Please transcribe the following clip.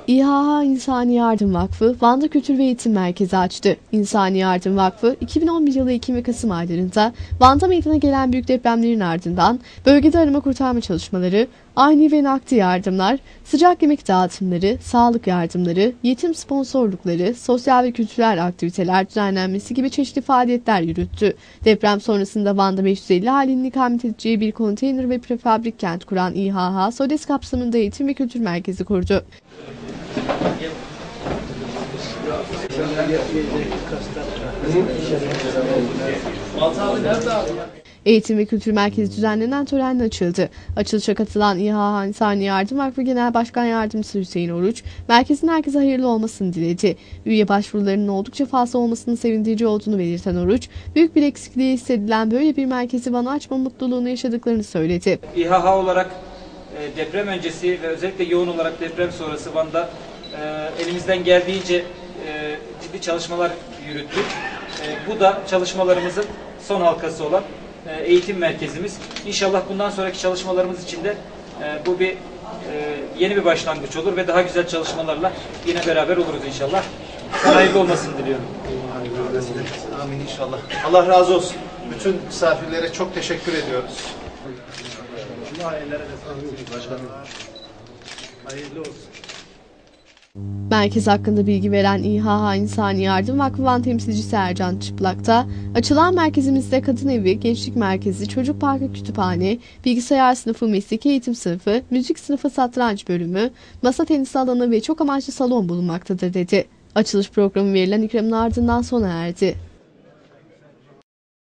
İHA İnsani Yardım Vakfı, Van'da Kültür ve Eğitim Merkezi açtı. İnsani Yardım Vakfı, 2011 yılı Ekim ve Kasım aylarında Van'da meydana gelen büyük depremlerin ardından bölgede arama kurtarma çalışmaları, ani ve nakdi yardımlar, sıcak yemek dağıtımları, sağlık yardımları, yetim sponsorlukları, sosyal ve kültürel aktiviteler düzenlenmesi gibi çeşitli faaliyetler yürüttü. Deprem sonrasında Van'da 550 ailenin ikamet edeceği bir konteyner ve prefabrik kent kuran İHA, SODES kapsamında eğitim ve kültür merkezi kurdu. Eğitim ve Kültür Merkezi düzenlenen törenle açıldı. Açılışa katılan İHA İnsani Yardım Vakfı Genel Başkan Yardımcısı Hüseyin Oruç, merkezin herkese hayırlı olmasını diledi. Üye başvurularının oldukça fazla olmasının sevindirici olduğunu belirten Oruç, büyük bir eksikliği hissedilen böyle bir merkezi Van'a açma mutluluğunu yaşadıklarını söyledi. İHA olarak deprem öncesi ve özellikle yoğun olarak deprem sonrası Van'da elimizden geldiğince ciddi çalışmalar yürüttük. Bu da çalışmalarımızın son halkası olan eğitim merkezimiz. İnşallah bundan sonraki çalışmalarımız için de bu yeni bir başlangıç olur ve daha güzel çalışmalarla yine beraber oluruz inşallah. Hayırlı olmasını diliyorum. Amin inşallah. Allah razı olsun. Bütün misafirlere çok teşekkür ediyoruz. Allah ellere de sağlık başkanım. Hayırlı olsun. Merkez hakkında bilgi veren İHA İnsani Yardım Vakfı Van temsilcisi Ercan Çıplak'ta, açılan merkezimizde kadın evi, gençlik merkezi, çocuk parkı, kütüphane, bilgisayar sınıfı, mesleki eğitim sınıfı, müzik sınıfı, satranç bölümü, masa tenisi alanı ve çok amaçlı salon bulunmaktadır dedi. Açılış programı verilen ikramın ardından sona erdi.